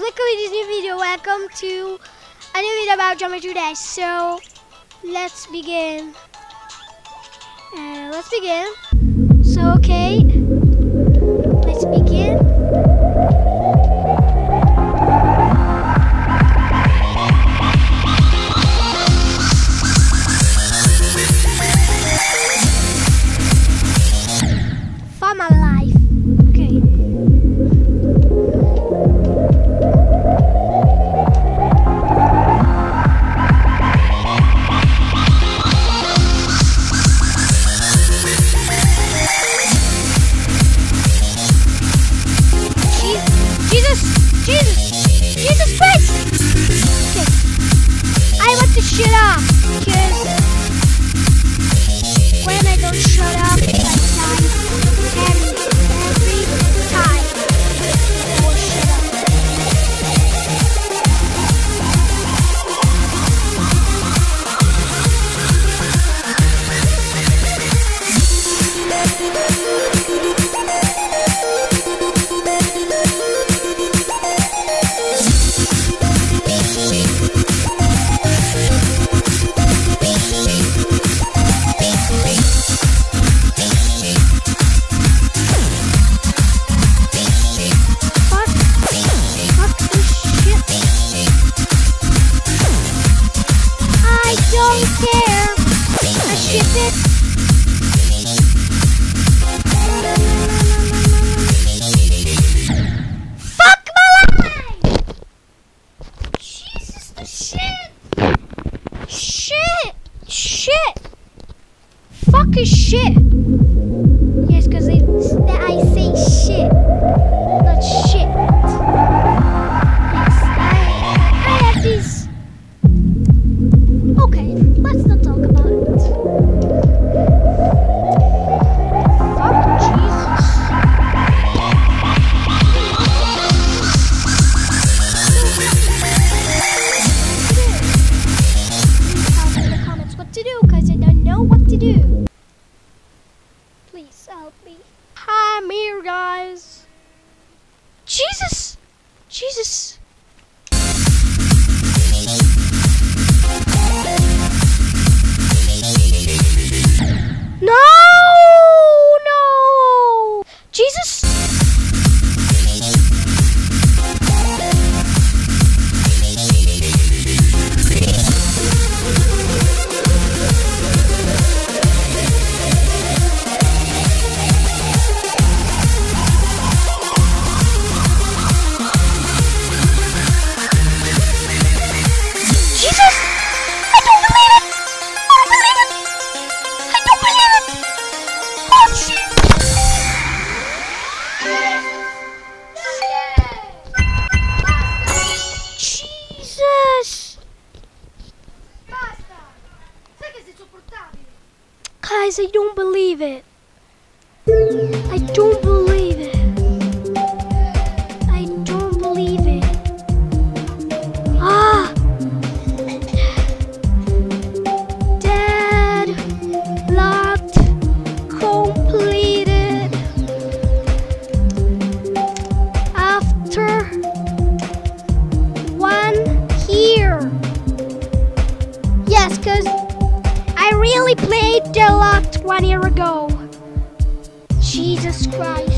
welcome to this new video. Welcome to a new video about Geometry Dash. So let's begin. So okay, let's begin. For my life. Okay. Jesus Christ! Okay. I want to shut up, because when I don't shut up, I die every time. I will shut up. Shit. Yes, because I say shit, not shit. Yes, I have these. Okay, let's not talk about it. Fuck Jesus. Tell me in the comments what to do, because I don't know what to do. Please help me. Hi, I'm here, guys. Jesus! Jesus! No! No! Jesus! Guys, I don't believe it. I don't believe it. I don't believe it. Ah! Dead. Locked. Completed. After 1 year. Yes, because I really played Deadlocked 1 year ago. Jesus Christ.